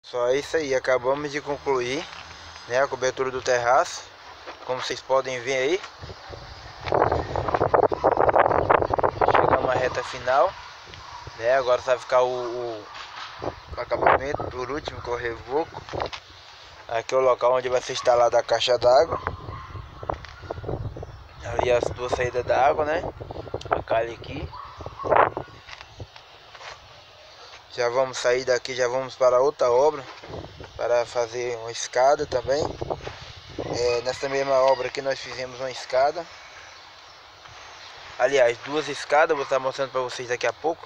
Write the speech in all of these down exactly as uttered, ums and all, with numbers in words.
Só isso aí, acabamos de concluir, né, a cobertura do terraço, como vocês podem ver aí. Chegamos à reta final, né, agora vai ficar o, o, o acabamento por último, com o revoco. Aqui é o local onde vai ser instalada a caixa d'água. Ali as duas saídas da água, né, a calha aqui. Já vamos sair daqui, já vamos para outra obra, para fazer uma escada também. É, nessa mesma obra aqui nós fizemos uma escada. Aliás, duas escadas, vou estar mostrando para vocês daqui a pouco.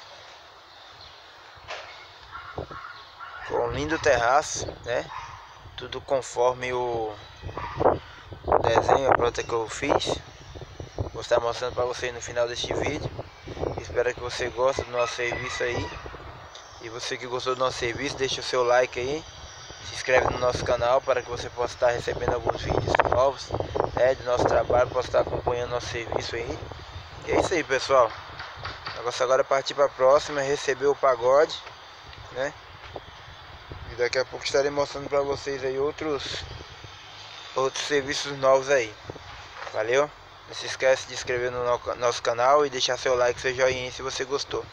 Foi um lindo terraço, né? Tudo conforme o desenho, a planta que eu fiz. Vou estar mostrando para vocês no final deste vídeo. Espero que você goste do nosso serviço aí. E você que gostou do nosso serviço, deixa o seu like aí. Se inscreve no nosso canal para que você possa estar recebendo alguns vídeos novos, né, do nosso trabalho, possa estar acompanhando nosso serviço aí. E é isso aí, pessoal. O negócio agora é partir para a próxima, receber o pagode, né? E daqui a pouco estarei mostrando para vocês aí outros outros serviços novos aí. Valeu? Não se esquece de se inscrever no nosso canal e deixar seu like, seu joinha se você gostou.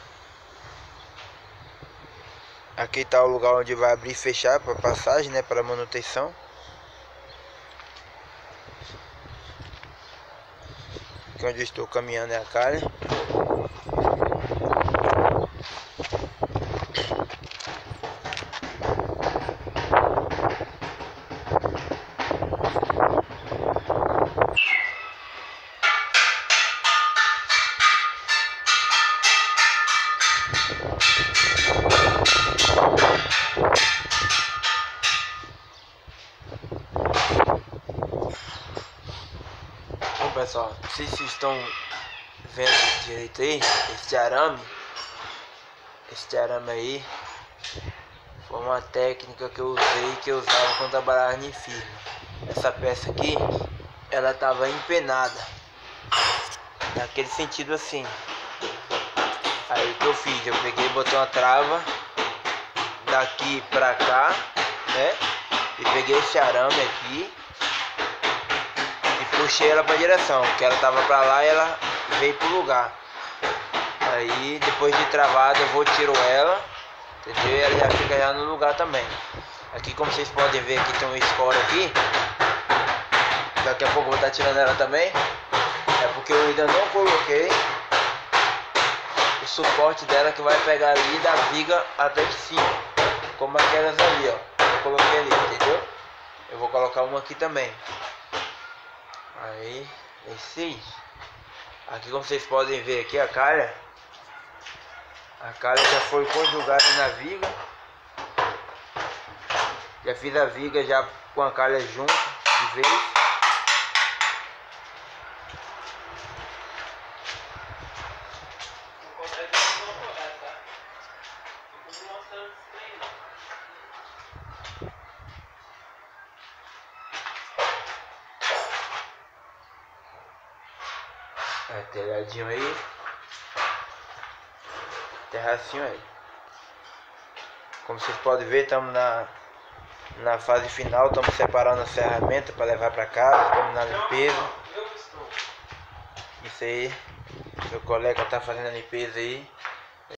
Aqui está o lugar onde vai abrir e fechar para passagem, né, para manutenção. Aqui onde eu estou caminhando é a calha. Bom, pessoal, não sei se vocês estão vendo direito aí, este arame, este arame aí foi uma técnica que eu usei, que eu usava quando trabalhava em firma. Essa peça aqui, ela estava empenada, naquele sentido assim. Aí o que eu fiz? Eu peguei e botei uma trava daqui pra cá, né? E peguei esse arame aqui e puxei ela pra direção, que ela tava pra lá e ela veio pro lugar. Aí depois de travada eu vou tiro ela, entendeu? E ela já fica já no lugar também. Aqui, como vocês podem ver, aqui tem um score aqui. Daqui a pouco eu vou estar tirando ela também. É porque eu ainda não coloquei o suporte dela, que vai pegar ali da viga até de cima, como aquelas ali, ó. Eu coloquei ali, entendeu? Eu vou colocar uma aqui também. Aí, é isso aí. Aqui, como vocês podem ver aqui, a calha. A calha já foi conjugada na viga. Já fiz a viga já com a calha junto de vez. É, telhadinho aí. Terracinho aí. Como vocês podem ver, estamos na, na fase final. Estamos separando as ferramentas para levar para casa. Estamos na limpeza. Isso aí. Meu colega está fazendo a limpeza aí.